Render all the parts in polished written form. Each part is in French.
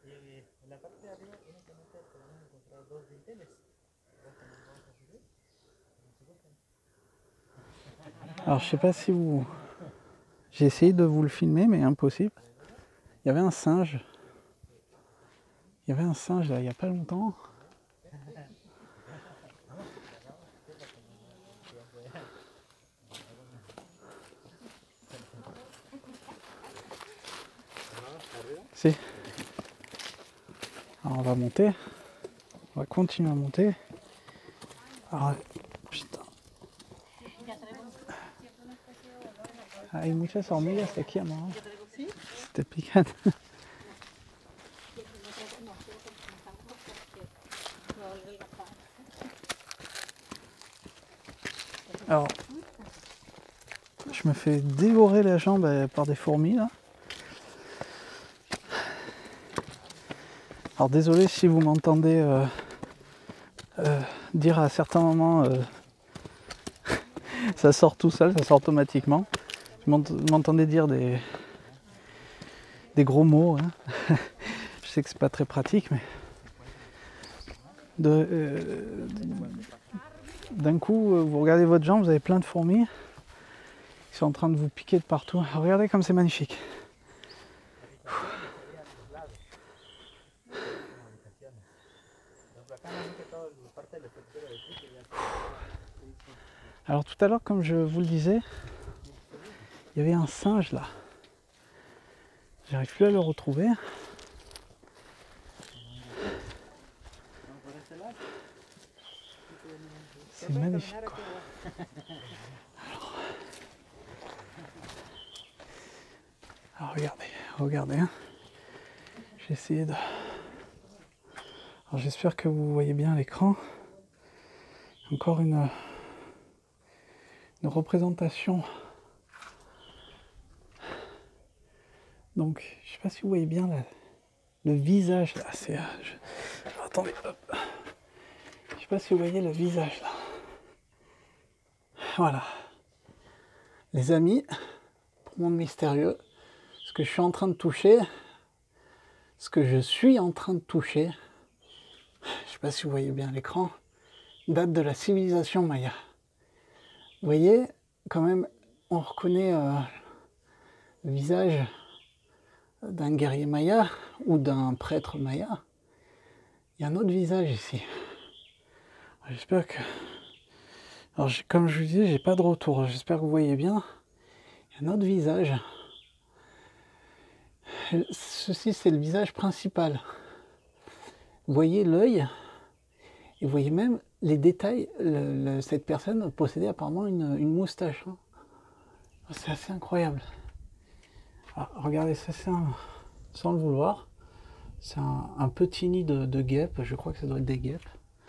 Alors je sais pas si vous... J'ai essayé de vous le filmer, mais impossible. Il y avait un singe. Il y avait un singe là, il n'y a pas longtemps. Si. Alors on va monter. On va continuer à monter. Alors, putain. Hay muchas hormigas aquí, amor. Te pican. Alors, je me fais dévorer la jambe par des fourmis là. Alors désolé si vous m'entendez dire à certains moments ça sort tout seul, ça sort automatiquement. Vous m'entendez dire des gros mots, hein. Je sais que c'est pas très pratique, mais d'un coup vous regardez votre jambe, vous avez plein de fourmis qui sont en train de vous piquer de partout. Alors, regardez comme c'est magnifique. Alors tout à l'heure, comme je vous le disais, il y avait un singe là. J'arrive plus à le retrouver. C'est magnifique quoi. Alors regardez. Hein. J'ai essayé de... Alors j'espère que vous voyez bien l'écran. Encore une représentation. Donc, je sais pas si vous voyez bien le visage là. Alors, attendez, hop. Je sais pas si vous voyez le visage là. Voilà. Les amis, pour Monde Mystérieux, ce que je suis en train de toucher, je sais pas si vous voyez bien l'écran, date de la civilisation maya. Vous voyez, quand même, on reconnaît le visage d'un guerrier maya ou d'un prêtre maya. Il y a un autre visage ici. J'espère que... Alors, comme je vous disais, j'ai pas de retour. J'espère que vous voyez bien. Il y a un autre visage. Ceci, c'est le visage principal. Vous voyez l'œil et vous voyez même les détails. Cette personne possédait apparemment une moustache. Hein. C'est assez incroyable. Alors, regardez, ça c'est sans le vouloir. C'est un petit nid de guêpes. Je crois que ça doit être des guêpes.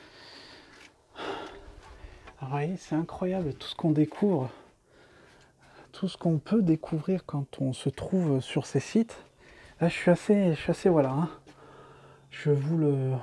Alors, vous voyez, c'est incroyable tout ce qu'on découvre. Tout ce qu'on peut découvrir quand on se trouve sur ces sites. Là, je suis assez voilà. Hein. Je vous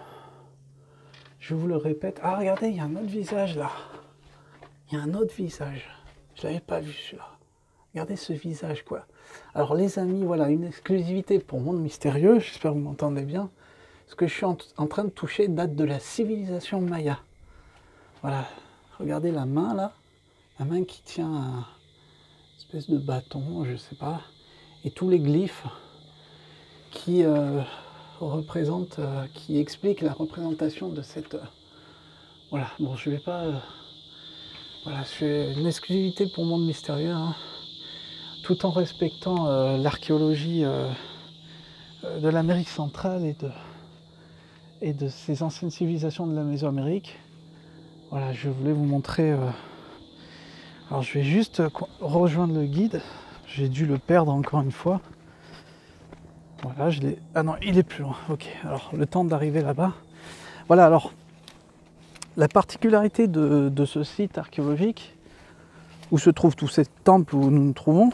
le répète. Ah, regardez, il y a un autre visage là. Il y a un autre visage. Je l'avais pas vu celui-là. Regardez ce visage, quoi. Alors, les amis, voilà, une exclusivité pour Monde Mystérieux. J'espère que vous m'entendez bien. Ce que je suis en train de toucher date de la civilisation maya. Voilà. Regardez la main là. La main qui tient un espèce de bâton, je sais pas. Et tous les glyphes qui représentent, qui expliquent la représentation de cette... voilà, bon, je vais pas... voilà, c'est une exclusivité pour Monde Mystérieux, hein, tout en respectant l'archéologie de l'Amérique centrale et de ces anciennes civilisations de la Mésoamérique. Voilà, je voulais vous montrer... alors, je vais juste rejoindre le guide. J'ai dû le perdre encore une fois. Voilà, je l'ai... Ah non, il est plus loin. Ok, alors le temps d'arriver là-bas. Voilà, alors, la particularité de ce site archéologique, où se trouvent tous ces temples où nous nous trouvons,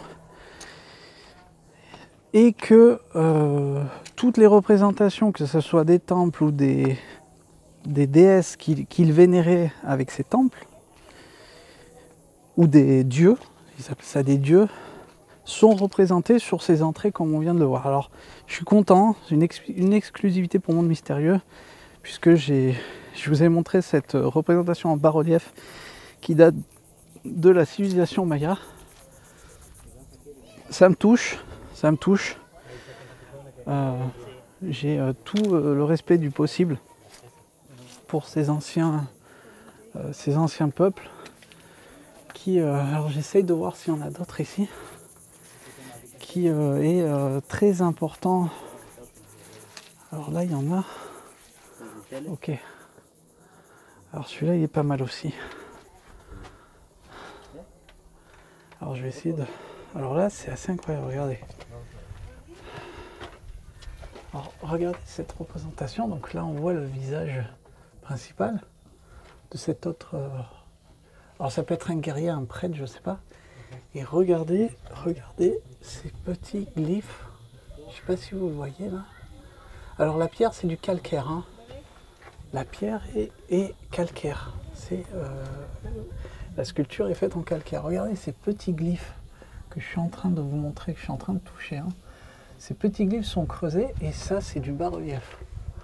est que toutes les représentations, que ce soit des temples ou des déesses qu'ils vénéraient avec ces temples, ou des dieux, ils appellent ça des dieux, sont représentés sur ces entrées comme on vient de le voir. Alors je suis content, c'est une exclusivité pour Monde Mystérieux, puisque je vous ai montré cette représentation en bas-relief qui date de la civilisation maya. Ça me touche, ça me touche. J'ai tout le respect du possible pour ces anciens peuples qui, alors j'essaye de voir s'il y en a d'autres ici, qui est très important. Alors là il y en a, ok, alors celui-là il est pas mal aussi. Alors je vais essayer de, alors là c'est assez incroyable, regardez. Alors regardez cette représentation, donc là on voit le visage principal de cet autre, alors ça peut être un guerrier, un prêtre, je sais pas. Et regardez ces petits glyphes, je sais pas si vous le voyez là. Alors la pierre c'est du calcaire, hein. La pierre est calcaire, la sculpture est faite en calcaire. Regardez ces petits glyphes que je suis en train de vous montrer, que je suis en train de toucher, hein. Ces petits glyphes sont creusés et ça c'est du bas-relief.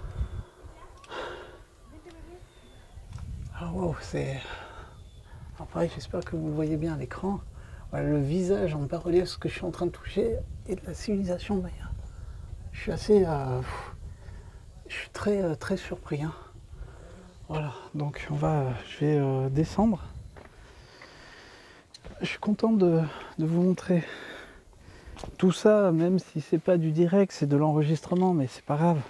Ah wow, c'est... Alors pareil, j'espère que vous le voyez bien à l'écran. Voilà, le visage en bas-relief, ce que je suis en train de toucher, est de la civilisation maya. Je suis assez... je suis très surpris, hein. Voilà, donc je vais descendre. Je suis content de vous montrer tout ça, même si c'est pas du direct, c'est de l'enregistrement, mais c'est pas grave.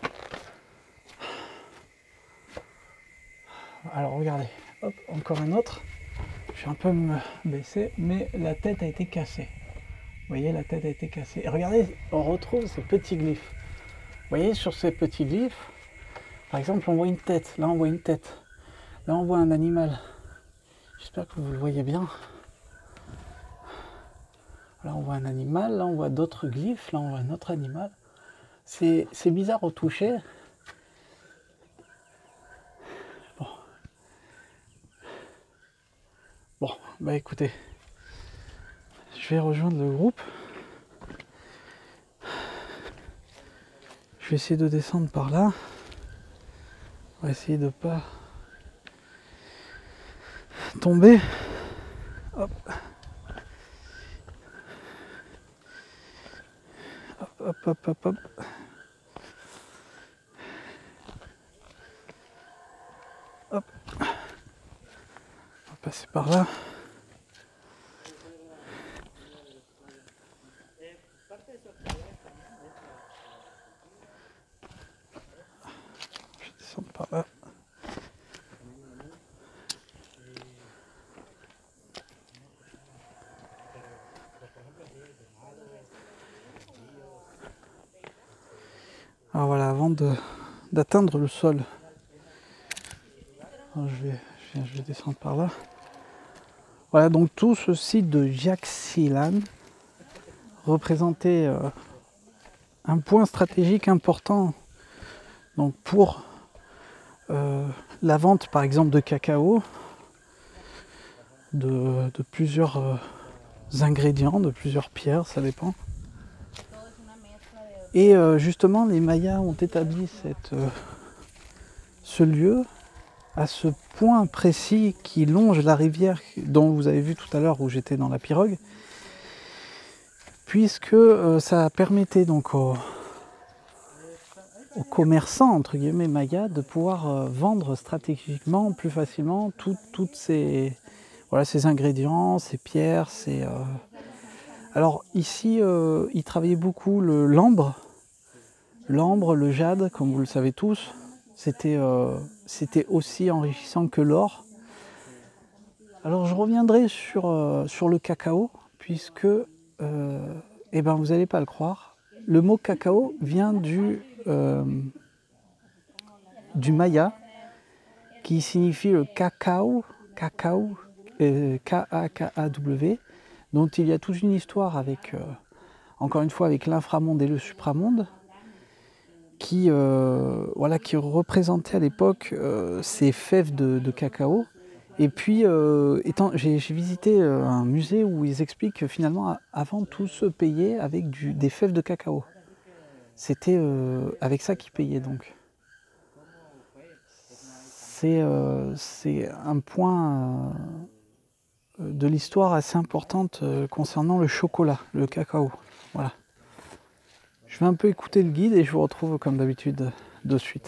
Alors regardez, hop, encore un autre. Je vais un peu me baisser, mais la tête a été cassée. Vous voyez, la tête a été cassée. Et regardez, on retrouve ces petits glyphes. Vous voyez, sur ces petits glyphes, par exemple, on voit une tête. Là, on voit une tête. Là, on voit un animal. J'espère que vous le voyez bien. Là, on voit un animal. Là, on voit d'autres glyphes. Là, on voit un autre animal. C'est bizarre au toucher. Bon, bah écoutez, je vais rejoindre le groupe. Je vais essayer de descendre par là. On va essayer de ne pas tomber. Hop. Hop, hop, hop, hop, hop. Hop. On va passer par là. Je vais descendre par là. Alors voilà, avant d'atteindre le sol, alors je vais descendre par là. Voilà, donc tout ce site de Yaxchilan représentait un point stratégique important, donc pour la vente par exemple de cacao, de plusieurs ingrédients, de plusieurs pierres, ça dépend. Et justement les Mayas ont établi ce lieu à ce point précis qui longe la rivière dont vous avez vu tout à l'heure où j'étais dans la pirogue, puisque ça permettait donc aux commerçants entre guillemets mayas de pouvoir vendre stratégiquement plus facilement toutes ces ingrédients, ces pierres, alors ici ils travaillaient beaucoup l'ambre, le jade, comme vous le savez tous. C'était aussi enrichissant que l'or. Alors je reviendrai sur le cacao, puisque eh ben, vous n'allez pas le croire, le mot cacao vient du maya, qui signifie le cacao, K-A-K-A-W, dont il y a toute une histoire avec, encore une fois, avec l'inframonde et le supramonde, qui représentait à l'époque ces fèves de cacao. Et puis, j'ai visité un musée où ils expliquent que finalement, avant, tout se payait avec des fèves de cacao. C'était avec ça qu'ils payaient donc. C'est un point de l'histoire assez importante concernant le chocolat, le cacao. Voilà. Je vais un peu écouter le guide et je vous retrouve comme d'habitude de suite.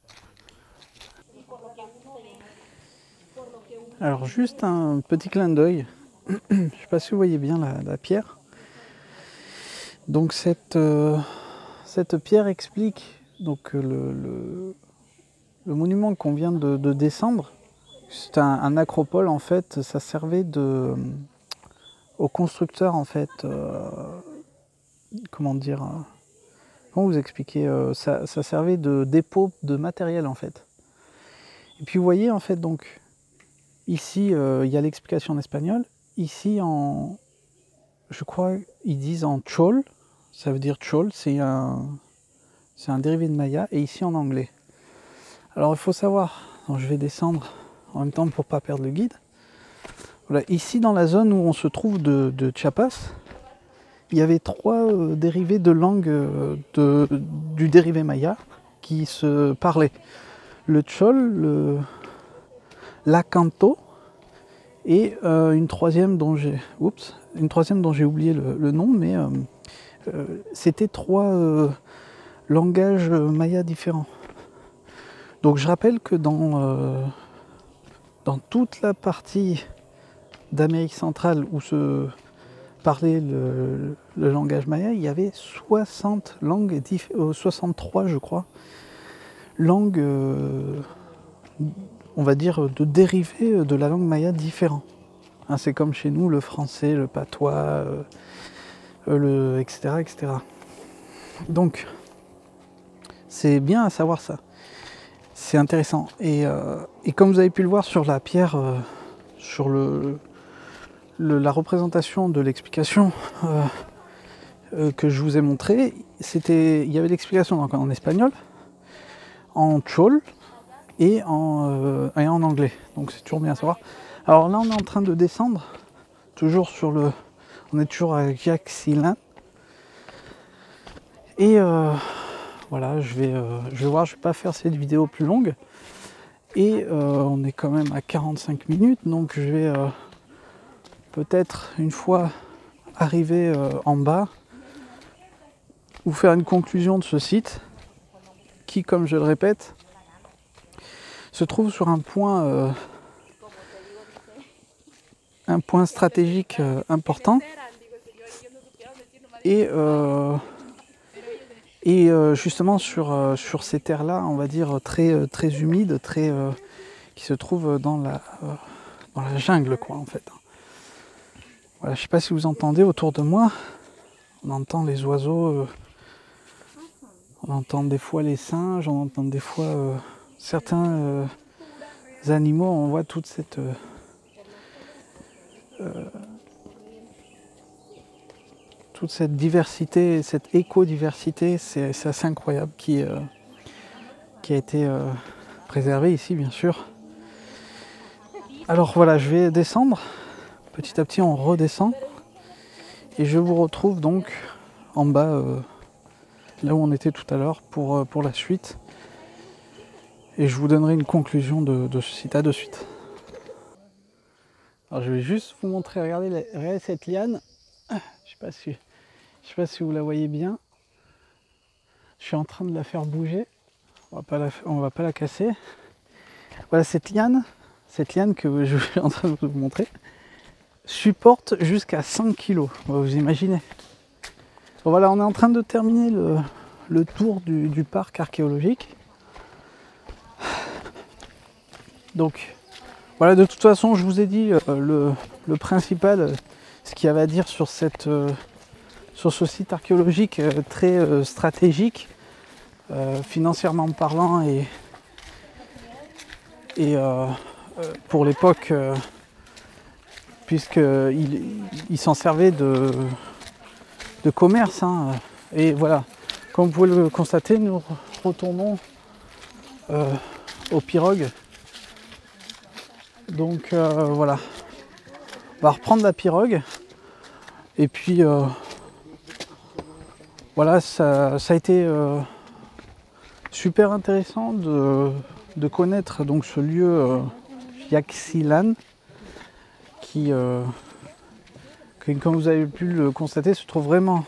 Alors juste un petit clin d'œil, je ne sais pas si vous voyez bien la pierre. Donc cette pierre explique donc, le monument qu'on vient de descendre. C'est un acropole en fait, ça servait aux constructeurs en fait, comment dire, comment vous expliquer, ça servait de dépôt de matériel en fait. Et puis vous voyez en fait donc ici il y a l'explication en espagnol, ici je crois ils disent en chol, ça veut dire chol, c'est un dérivé de maya, et ici en anglais. Alors il faut savoir, donc je vais descendre en même temps pour pas perdre le guide. Voilà, ici dans la zone où on se trouve de Chiapas, il y avait 3 dérivés de langue du dérivé maya qui se parlaient. Le chol, l'acanto et une troisième dont j'ai oublié le nom, mais c'était 3 langages maya différents. Donc je rappelle que dans toute la partie d'Amérique centrale où se parlait le langage maya, il y avait 60 langues, 63 je crois, langues, on va dire, de dérivés de la langue maya différents. Hein, c'est comme chez nous le français, le patois, etc., etc. Donc, c'est bien à savoir ça. C'est intéressant. Et comme vous avez pu le voir sur la pierre, sur la représentation de l'explication que je vous ai montré, il y avait l'explication en espagnol, en chol et en anglais. Donc c'est toujours bien à savoir. Alors là on est en train de descendre, on est toujours à Yaxchilán. Et voilà, je vais voir, je vais pas faire cette vidéo plus longue. Et on est quand même à 45 minutes, donc je vais peut-être une fois arrivé en bas, vous faire une conclusion de ce site qui, comme je le répète, se trouve sur un point stratégique important et justement sur ces terres-là, on va dire très humides, qui se trouvent dans la jungle, quoi, en fait. Voilà, je ne sais pas si vous entendez autour de moi, on entend les oiseaux, on entend des fois les singes, on entend des fois certains animaux, on voit toute cette diversité, cette éco-diversité, c'est assez incroyable qui a été préservée ici, bien sûr. Alors voilà, je vais descendre, petit à petit on redescend, et je vous retrouve donc en bas, là où on était tout à l'heure, pour la suite. Et je vous donnerai une conclusion de ce site. À de suite. Alors je vais juste vous montrer, regardez cette liane. Je sais pas si vous la voyez bien. Je suis en train de la faire bouger. On va pas la casser. Voilà, cette liane que je suis en train de vous montrer supporte jusqu'à 5 kg. Vous imaginez. Bon, voilà, on est en train de terminer le tour du parc archéologique. Donc voilà, de toute façon, je vous ai dit le principal, ce qu'il y avait à dire sur ce site archéologique très stratégique, financièrement parlant, et pour l'époque, puisqu'il s'en servait de commerce. Hein, et voilà, comme vous pouvez le constater, nous retournons aux pirogues. Donc voilà, on va reprendre la pirogue. Et puis voilà, ça a été super intéressant de connaître donc ce lieu Yaxchilan qui, comme vous avez pu le constater, se trouve vraiment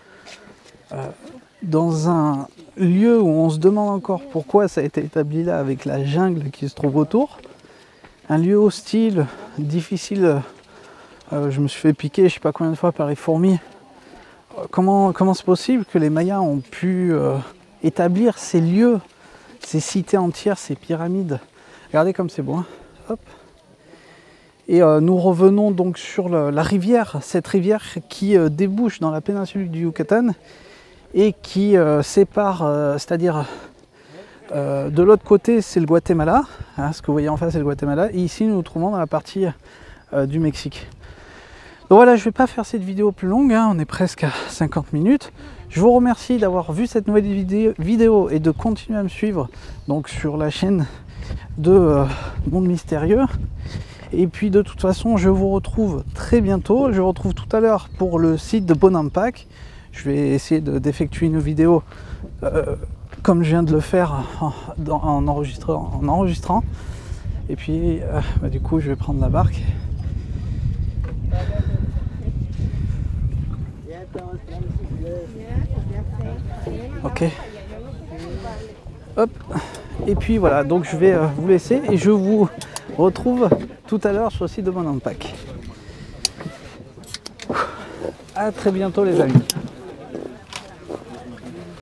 dans un lieu où on se demande encore pourquoi ça a été établi là avec la jungle qui se trouve autour. Un lieu hostile, difficile. Je me suis fait piquer je sais pas combien de fois par les fourmis. Comment c'est possible que les Mayas ont pu établir ces lieux, ces cités entières, ces pyramides? Regardez comme c'est beau, hein. Hop. Et nous revenons donc sur la rivière, cette rivière qui débouche dans la péninsule du Yucatan et qui sépare, c'est-à-dire de l'autre côté c'est le Guatemala, hein, ce que vous voyez en face c'est le Guatemala, et ici nous nous trouvons dans la partie du Mexique. Donc voilà, je ne vais pas faire cette vidéo plus longue, hein, on est presque à 50 minutes. Je vous remercie d'avoir vu cette nouvelle vidéo et de continuer à me suivre donc, sur la chaîne de Monde Mystérieux. Et puis de toute façon, je vous retrouve très bientôt. Je vous retrouve tout à l'heure pour le site de Bonampak. Je vais essayer d'effectuer une vidéo comme je viens de le faire en enregistrant. Et puis du coup, je vais prendre la barque. Ok. Hop. Et puis voilà, donc je vais vous laisser et je vous retrouve tout à l'heure sur le site de Bonampak. À très bientôt les amis.